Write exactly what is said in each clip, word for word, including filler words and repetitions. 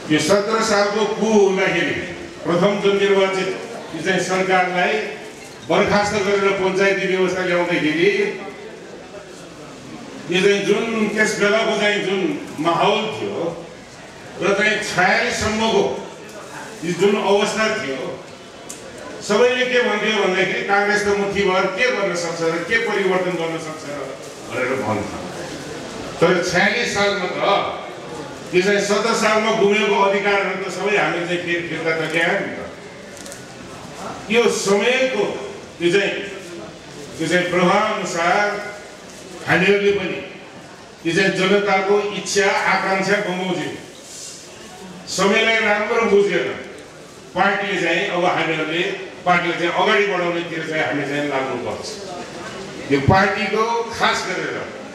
यो सत्रह सालको कु हुँदाखेरि प्रथम जुन निर्वाचित यो चाहिँ सरकारलाई बर्खास्त गरेर पञ्चायती व्यवस्था ल्याउँदाखेरि यो चाहिँ जुन त्यस बेलाको चाहिँ जुन माहौल थियो र चाहिँ छयालिस सम्मको जुन अवस्था थियो सबैले के भन्थ्यो भन्दाखेरि कांग्रेस त मुठी भएर के गर्न सक्छ र के परिवर्तन गर्न सक्छ भनेर भन्थ्यो। तर छयालिस सालमा त यो चाहिँ सत्र सालमा गुमेको अधिकारहरू त सबै हामीले चाहिँ फेरि फिर्ता त ल्यायौँ नि त। यो समयको यो चाहिँ यो चाहिँ प्रभावअनुसार हामीहरूले पनि यो चाहिँ जनताको इच्छा आकांक्षा बमोजिम समयलाई राम्रो बुझेर पार्टीले चाहिँ अब हामीहरूले पार्टीलाई चाहिँ अगाडि बढाउनेतिर चाहिँ हामी चाहिँ लाग्नुपर्छ। यो पार्टीको खास गरेर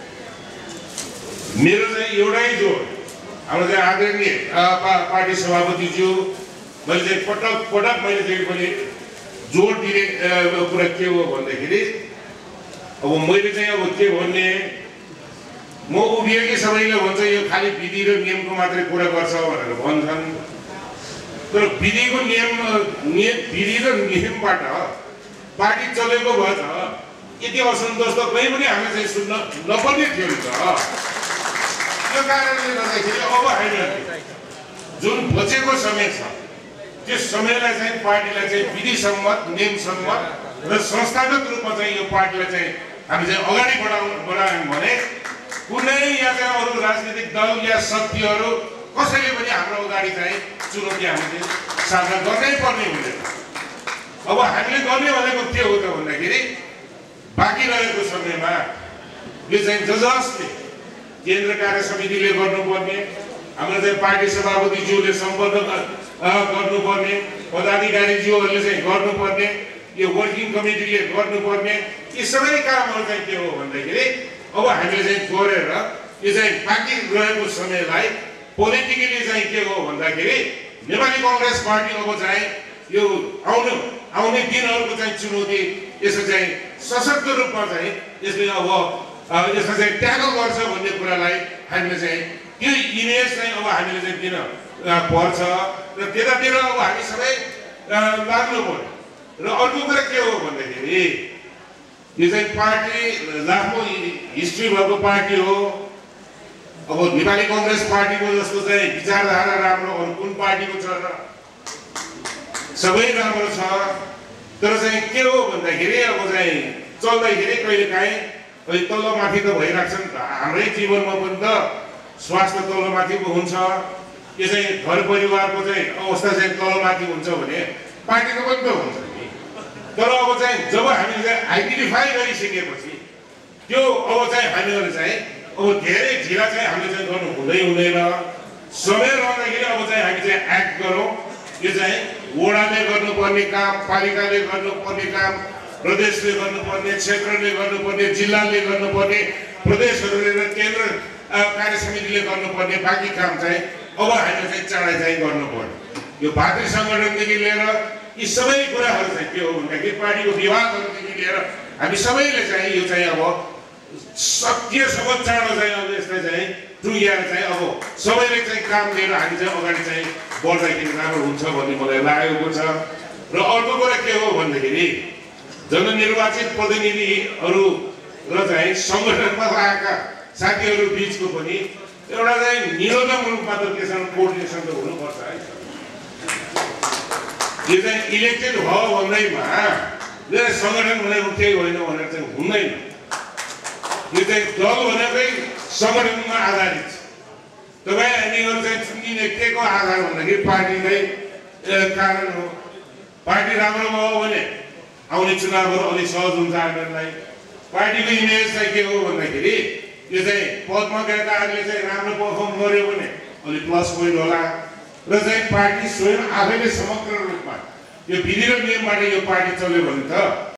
मेरो चाहिँ एउटै जोड हाम्रो चाहिँ आदरणीय पार्टी सभापतिज्यू मैले चाहिँ पटक पटक मैले चाहिँ पनि जोड दिने कुरा के हो भन्दाखेरि अब मैले चाहिँ अब के भन्ने म उभिएकै सबैले भन्छ यो खालि विधि र नियमको मात्रै कुरा गर्छ भनेर भन्छन्। तर विधिको नियम विधि र नियमबाट पार्टी चलेको भए त यति असन्तोष त कहीँ पनि हामीले चाहिँ सुन्न नपर्ने थियो नि त। त्यो कारणले गर्दाखेरि अब हामीहरूले जुन बचेको समय छ त्यो समयलाई चाहिँ पार्टीलाई चाहिँ विधि सम्मत नियम सम्मत र संस्थागत रूपमा चाहिँ यो पार्टीलाई चाहिँ हामी चाहिँ अगाडि बढाउ बढायौँ भने कुनै या चाहिँ अरू राजनीतिक दल या शक्तिहरू कसैले पनि हाम्रो अगाडि चाहिँ चुनौती हामीले सामना गर्नै पर्ने हुँदैन। अब हामीले गर्ने भनेको के हो त भन्दाखेरि बाँकी रहेको समयमा यो चाहिँ ज जसले केन्द्र कार्य समितिले गर्नुपर्ने हाम्रो चाहिँ पार्टी सभापतिज्यूले सम्पर्क गर्नुपर्ने पदाधिकारीज्यूहरूले चाहिँ गर्नुपर्ने यो वर्किङ कमिटीले गर्नुपर्ने यी सबै कामहरू चाहिँ के हो भन्दाखेरि अब हामीले चाहिँ गरेर यो चाहिँ बाँकी रहेको समयलाई पोलिटिकली चाहिँ के हो भन्दाखेरि नेपाली कांग्रेस पार्टी अब चाहिँ यो आउनु आउने दिनहरूको चाहिँ चुनौती यसो चाहिँ सशक्त रूपमा चाहिँ यसले अब यसमा चाहिँ ट्याकल गर्छ भन्ने कुरालाई हामीले चाहिँ त्यो इमेज चाहिँ अब हामीले चाहिँ दिन पर्छ र त्यतातिर अब हामी सबै लाग्नु पर्यो। र अर्को कुरा के हो भन्दाखेरि यो चाहिँ पार्टी लामो हिस्ट्री भएको पार्टी हो। अब नेपाली कांग्रेस पार्टीको जस्तो चाहिँ विचारधारा राम्रो अरू कुन पार्टीको छ र सबै राम्रो छ। तर चाहिँ के हो भन्दाखेरि अब चाहिँ चल्दाखेरि कहिले काहीँ अहिले तल्लो माथि त भइरहेको छ नि त। हाम्रै जीवनमा पनि त स्वास्थ्य तल्लो माथि हुन्छ, यो चाहिँ घर परिवारको चाहिँ अवस्था चाहिँ तल्लो माथि हुन्छ भने पार्टीको पनि त हुन्छ नि। तर अब चाहिँ जब हामीले चाहिँ आइडेन्टिफाई गरिसकेपछि त्यो अब चाहिँ हामीहरू चाहिँ अब धेरै ढिला चाहिँ हामीले चाहिँ गर्नु हुँदै हुँदैन। समय रहँदाखेरि अब चाहिँ हामी चाहिँ एक्ट गरौँ। यो चाहिँ वडाले गर्नुपर्ने काम, पालिकाले गर्नुपर्ने काम, प्रदेशले गर्नुपर्ने, क्षेत्रले गर्नुपर्ने, जिल्लाले गर्नुपर्ने, प्रदेशहरूले र केन्द्र कार्य समितिले गर्नुपर्ने बाँकी काम चाहिँ अब हामीले चाहिँ चाँडै चाहिँ गर्नुपर्ने। यो भातृ सङ्गठनदेखि लिएर यी सबै कुराहरू चाहिँ के हो भन्दाखेरि पार्टीको विभागहरूदेखि लिएर हामी सबैले चाहिँ यो चाहिँ अब सकिएसम्म चाँडो चाहिँ अब यसलाई चाहिँ टुङ्ग्याएर चाहिँ अब सबैले चाहिँ काम लिएर हामी चाहिँ अगाडि चाहिँ बढ्दाखेरि राम्रो हुन्छ भन्ने मलाई लागेको छ। र अर्को कुरा के हो भन्दाखेरि जननिर्वाचित प्रतिनिधिहरू र चाहिँ सङ्गठनमा लागेका साथीहरू बिचको पनि एउटा चाहिँ निरोधक रूपमा त त्यसमा कोअर्डिनेसन त हुनुपर्छ है। यो चाहिँ इलेक्टेड भयो भन्दैमा सङ्गठन भनेको केही होइन भनेर चाहिँ हुँदैन। यो चाहिँ दल भनेकै सङ्गठनमा आधारित छ। तपाईँ हामीहरू चाहिँ चुनिने के को आधार भन्दाखेरि पार्टीकै कारण हो। पार्टी राम्रो भयो भने आउने चुनावहरू अलिक सहज हुन्छ हामीहरूलाई। पार्टीको इमेज चाहिँ के हो भन्दाखेरि यो चाहिँ पदमा गएकाहरूले चाहिँ राम्रो पर्फर्म गर्यो भने अलिक प्लस पोइन्ट होला। र चाहिँ पार्टी स्वयं आफैले समग्र रूपमा यो विधि र नियमबाट यो पार्टी चल्यो भने त